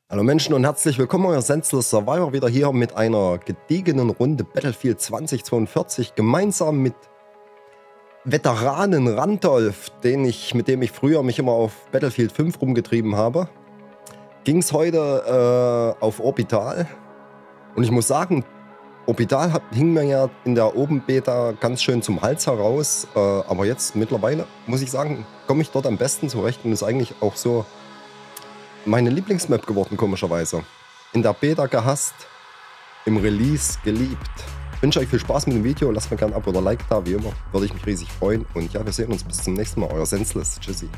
Hallo Menschen und herzlich willkommen, euer Senseless Survivor, wieder hier mit einer gediegenen Runde Battlefield 2042, gemeinsam mit Veteranen Randolph, mit dem ich früher mich immer auf Battlefield 5 rumgetrieben habe. Ging es heute auf Orbital und ich muss sagen, Orbital hing mir ja in der Open-Beta ganz schön zum Hals heraus, aber jetzt mittlerweile, muss ich sagen, komme ich dort am besten zurecht und ist eigentlich auch so meine Lieblingsmap geworden, komischerweise. In der Beta gehasst, im Release geliebt. Ich wünsche euch viel Spaß mit dem Video, lasst mir gerne ein Abo oder Like da, wie immer, würde ich mich riesig freuen. Und ja, wir sehen uns bis zum nächsten Mal, euer Senseless. Tschüssi.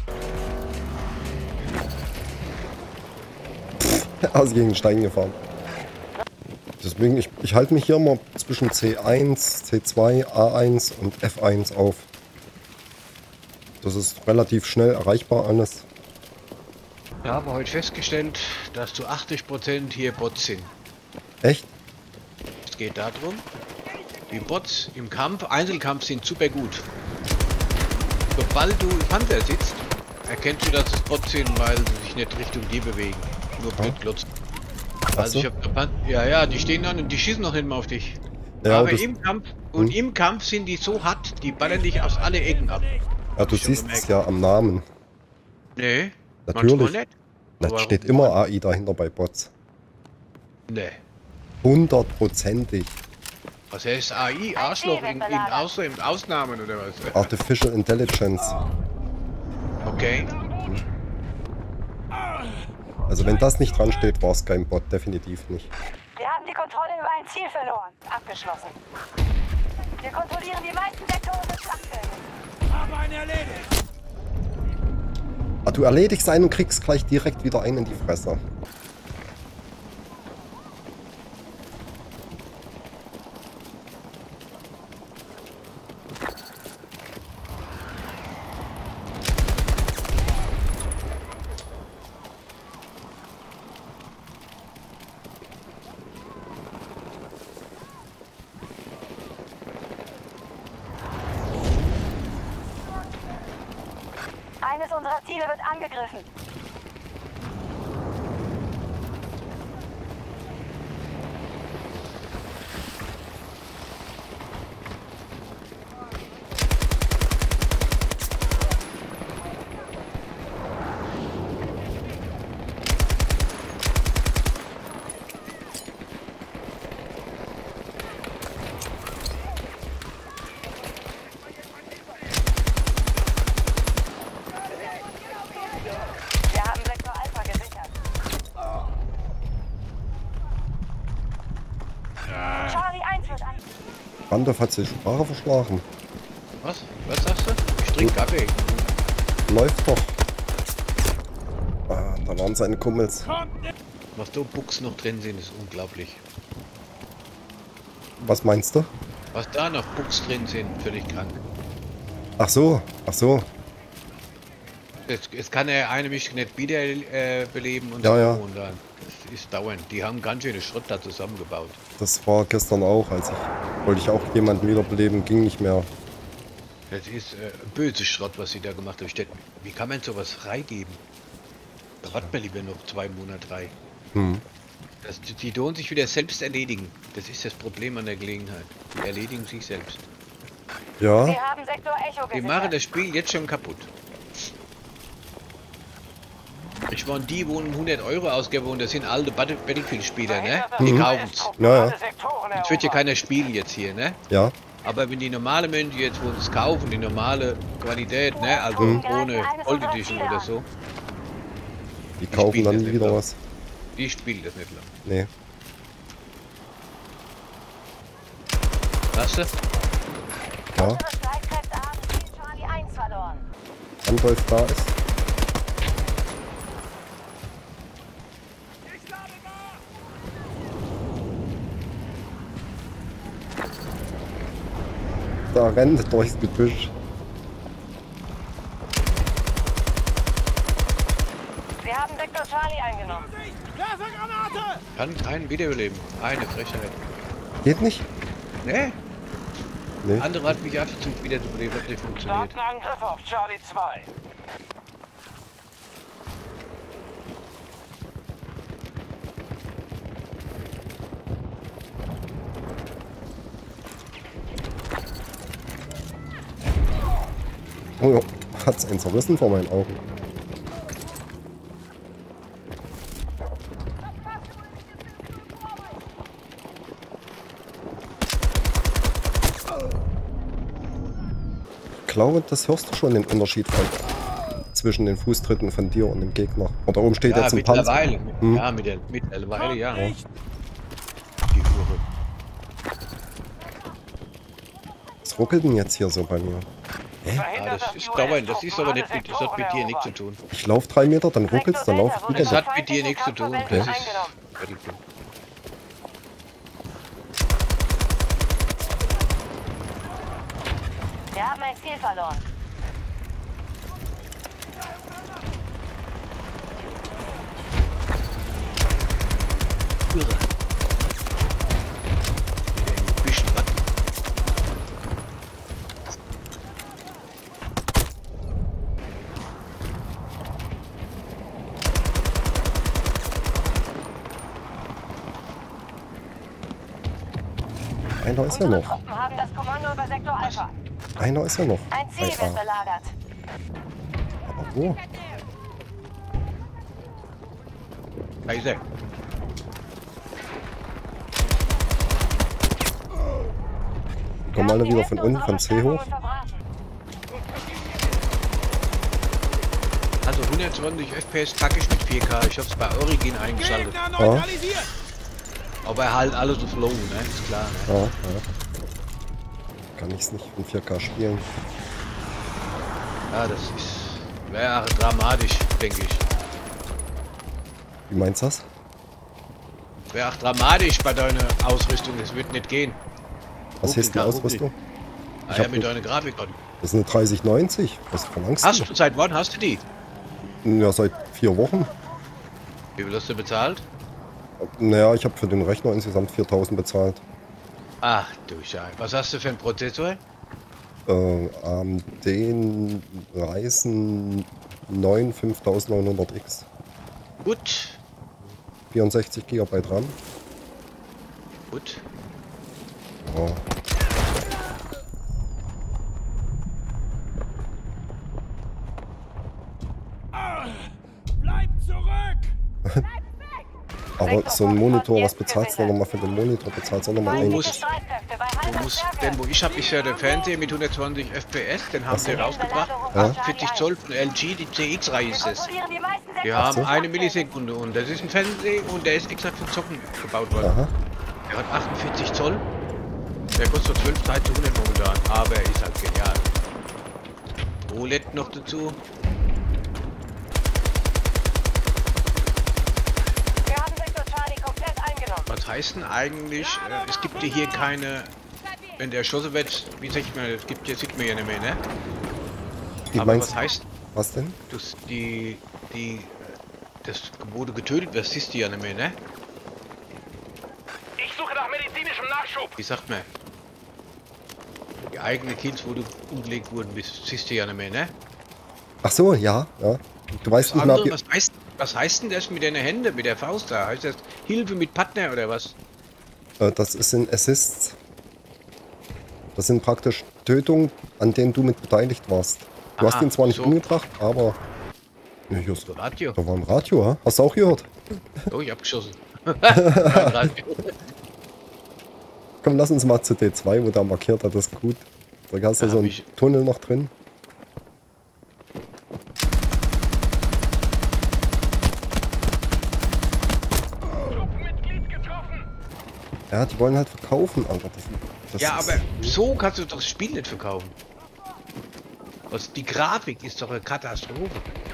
Also gegen den Stein gefahren. Deswegen, ich halte mich hier mal zwischen C1, C2, A1 und F1 auf. Das ist relativ schnell erreichbar alles. Wir haben heute festgestellt, dass zu 80% hier Bots sind. Echt? Es geht darum, die Bots im Kampf, Einzelkampf sind super gut. Sobald du im Panzer sitzt, erkennst du, dass es Bots sind, weil sie sich nicht Richtung dir bewegen. Nur blöd glotzen. Also ich hab, ja, die stehen dann und die schießen noch nicht mal auf dich. Ja, aber im Kampf, im Kampf sind die so hart, die ballern dich aus alle Ecken ab. Ja, du siehst es ja am Namen. Nee. Natürlich. Das steht immer AI dahinter bei Bots. Nee. 100%ig. Was heißt AI? Arschloch in Ausnahmen oder was? Artificial Intelligence. Okay. Also wenn das nicht dran steht, war es kein Bot, definitiv nicht. Wir haben die Kontrolle über ein Ziel verloren. Abgeschlossen. Wir kontrollieren die meisten Sektoren des Schlachtfeldes. Haben einen erledigt. Ah, du erledigst einen und kriegst gleich direkt wieder einen in die Fresse. Eines unserer Ziele wird angegriffen. Randolph hat sich Sprache verschlagen. Was? Was sagst du? Ich trinke Kaffee. Läuft doch. Ah, da waren seine Kumpels. Was da Buchs noch drin sind, ist unglaublich. Was meinst du? Was da noch Buchs drin sind, völlig krank. Ach so, ach so. Es kann er eine mich nicht wiederbeleben und ja, so. Ja. Und dann, das ist dauernd. Die haben ganz schöne Schrott da zusammengebaut. Das war gestern auch, wollte ich auch jemanden wiederbeleben, ging nicht mehr. Das ist böse Schrott, was sie da gemacht haben. Wie kann man sowas freigeben? Da warten wir lieber noch 2 Monate, 3. Die tun sich wieder selbst erledigen. Das ist das Problem an der Gelegenheit. Die erledigen sich selbst. Ja. Wir haben Sektor Echo gesichert. Die machen das Spiel jetzt schon kaputt. Ich meine, die wohnen 100 € ausgeben und das sind alte Battlefield-Spieler, ne? Die kaufen es. Ja, ja. Jetzt wird ja keiner spielen jetzt hier, ne? Ja. Aber wenn die normale Menschen jetzt wo es kaufen, die normale Qualität, ne? Also ohne Gold Edition oder so. Die kaufen dann nie wieder was. Die spielen das nicht lang. Nee. Hast du? Ja. Unsere Streitkräfte haben Ziel Charlie 1 verloren. Randolph da ist. Da rennt durchs Gebüsch. Wir haben Sektor Charlie eingenommen. Granate! Kann keinen wiederbeleben. Eine Frechheit. Geht nicht? Ne? Nee. Andere hat mich auch zum wiederbeleben, hat nicht funktioniert. Starten Angriff auf Charlie 2. Oh ja, hat's einen zerrissen vor meinen Augen. Ich glaube, das hörst du schon den Unterschied zwischen den Fußtritten von dir und dem Gegner. Und da oben steht Ja, jetzt ein Panzer. mittlerweile. Hm. Ja, mittlerweile, ja. Ja. Die Hure. Was ruckelt denn jetzt hier so bei mir? Ja, das ist dauernd. Das ist aber nicht mit, das hat mit dir nichts zu tun. Ich laufe 3 Meter, dann ruckelt's, dann laufe ich wieder. Das hat mit dir nichts zu tun. Das ist Wir haben ein Ziel verloren. irre. Ein bisschen was. Einer ist ja Unsere noch. Truppen haben das Kommando über Sektor Alpha. Einer ist ja noch. Ein Ziel wird belagert. Aber wo? Kaiser. Die kommen alle wieder von unten, von C hoch. Also 120 FPS taktisch mit 4K. Ich hab's bei Origin eingeschaltet. Gegner neutralisiert! Aber halt alles auf Low, ne? Ist klar, ne? Ja, ja. Kann ich's nicht in 4K spielen. Ja, das wäre dramatisch, denke ich. Wie meinst du das? Wäre auch dramatisch bei deiner Ausrüstung. Das wird nicht gehen. Was ist die Ausrüstung? Ah, Ich ja, hab mit nicht- deiner Grafik. Das ist eine 3090. Was verlangst Hast du, seit wann hast du die? du? Ja, seit 4 Wochen. Wie viel hast du bezahlt? Naja, ich habe für den Rechner insgesamt 4000 bezahlt. Ach du Scheiße. Was hast du für einen Prozessor? AMD Ryzen 9 5900X. Gut. 64 GB RAM. Gut. Ja. Bleibt zurück! Aber so ein Monitor, was bezahlst du nochmal für den Monitor? Bezahlst du nochmal Du einen? musst- Du musst, denn wo ich habe, ist ja der Fernseher mit 120 FPS, den haben sie rausgebracht. Ja. 40 Zoll von LG, die CX-Reihe ist das. Wir haben so. 1 Millisekunde und das ist ein Fernseher und der ist extra für Zocken gebaut worden. Aha. Der hat 48 Zoll. Der kostet 12 1300 momentan, aber er ist halt genial. OLED noch dazu. Wir haben Sektor Charlie komplett eingenommen. Was heißt denn eigentlich, es gibt ja hier keine, wenn der erschossen wird, wie sagt man, es gibt, jetzt sieht man ja nicht mehr, ne? Wie Aber meinst was du? heißt, Was denn? das, wo du getötet wirst, siehst du ja nicht mehr, ne? Ich suche nach medizinischem Nachschub! Wie sagt man? Die eigenen Kills, wo du umgelegt wurden bist, siehst du ja nicht mehr, ne? Ach so, ja, ja. Du weißt Das nicht mehr, andere, ob was heißt denn das mit deinen Händen, mit der Faust da? Heißt das Hilfe mit Partner oder was? das sind Assists. Das sind praktisch Tötungen, an denen du mit beteiligt warst. Du hast Aha, ihn zwar nicht so. umgebracht, aber... Ja, hier ist, Radio. da war ein Radio, ha? Hast du auch gehört? Oh, ich hab geschossen. Radio. Komm, lass uns mal zu D2, wo da markiert hat, das ist gut. Da hast du Da so hab einen ich- Tunnel noch drin. Truppenmitglied getroffen! Ja, die wollen halt verkaufen, Alter. Das Ja, ist- aber so kannst du doch das Spiel nicht verkaufen. Was, die Grafik ist doch eine Katastrophe.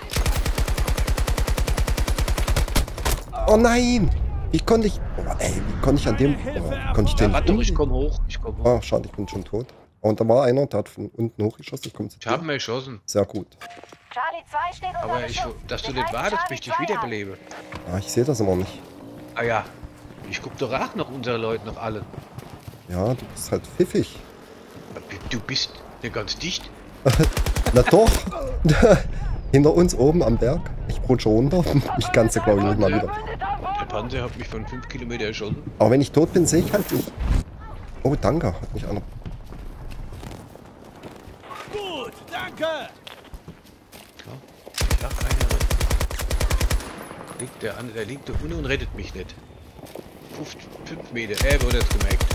Oh nein! Wie konnte ich... Oh, ey, wie konnte ich an dem... Oh, konnte ich den... Warte doch, ich komm hoch. Ich komm hoch. Ah, schade, ich bin schon tot. Und da war einer, der hat von unten hochgeschossen. Ich komme zu Ich dir. habe mir geschossen. Sehr gut. Charlie 2 steht unter Aber ich, Beschuss. dass du Wir nicht greifen wartest, Charlie bis ich dich 2 an. wiederbelebe. Ja, ich sehe das immer nicht. Ah ja. Ich guck doch auch noch unsere Leute, noch alle. Ja, du bist halt pfiffig. Du bist nicht ganz dicht. Na doch! Hinter uns oben am Berg. Ich rutsche runter. Ich kann sie, glaube ich, nicht mal wieder. Der Panzer hat mich von 5 Kilometer erschossen. Aber wenn ich tot bin, sehe ich halt nicht. Oh, danke. Hat mich einer... Gut, danke! Danke! Ja, ich hab einer. Liegt der liegt da unten und rettet mich nicht. 5 Meter, wurde jetzt gemerkt.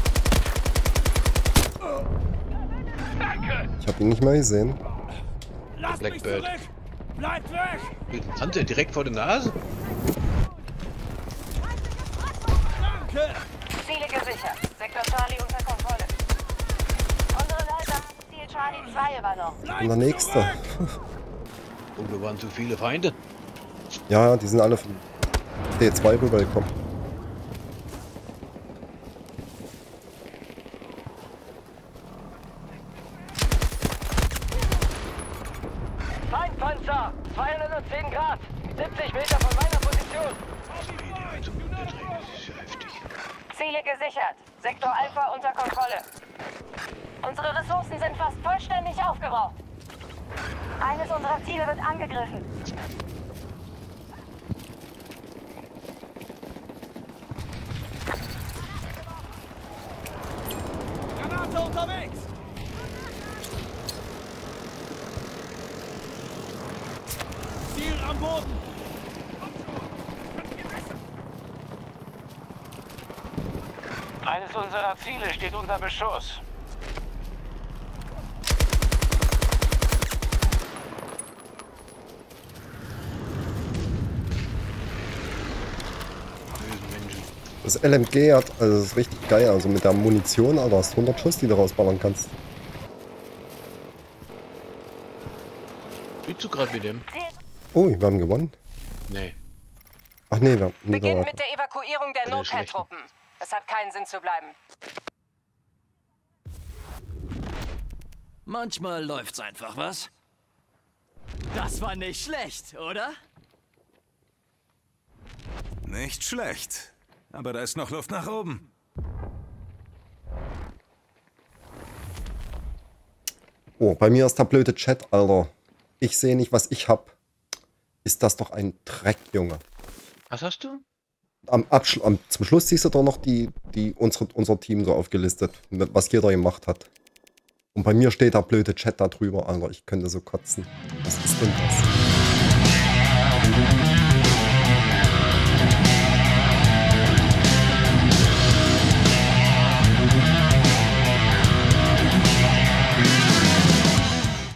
Danke! Ich habe ihn nicht mehr gesehen. Lass mich Blackbird. zurück! Bleibt weg! Mit dem Panzer direkt vor der Nase? Danke! Ziele gesichert. Sektor Charlie unter Kontrolle. Unsere Leute haben Ziel Charlie 2 übernommen. Und der nächste. Und wir waren zu viele Feinde. Ja, die sind alle von D2 rübergekommen. Feindpanzer! 210 Grad! 70 Meter von meiner Position! Also, das ist ja heftig. Ziele gesichert. Sektor Alpha unter Kontrolle. Unsere Ressourcen sind fast vollständig aufgebraucht. Eines unserer Ziele wird angegriffen. Granate unterwegs! Ziel am Boden! Eines unserer Ziele steht unter Beschuss. Bösen Menschen. Das LMG hat, also das ist richtig geil, also mit der Munition, Alter, hast 100 Schuss, die du rausballern kannst. Spielst du gerade mit dem? Oh, wir haben gewonnen. Nee. Ach nee, wir haben Beginn nie mit der Evakuierung der Bei der schlechten. Notfalltruppen. Es hat keinen Sinn zu bleiben. Manchmal läuft's einfach, was? Das war nicht schlecht, oder? Nicht schlecht. Aber da ist noch Luft nach oben. Oh, bei mir ist der blöde Chat, Alter. Ich sehe nicht, was ich hab. Ist das doch ein Dreck, Junge. Was hast du? Zum Schluss siehst du doch noch unser Team so aufgelistet, was jeder gemacht hat. Und bei mir steht der blöde Chat da drüber, Alter. Ich könnte so kotzen. Was ist denn das?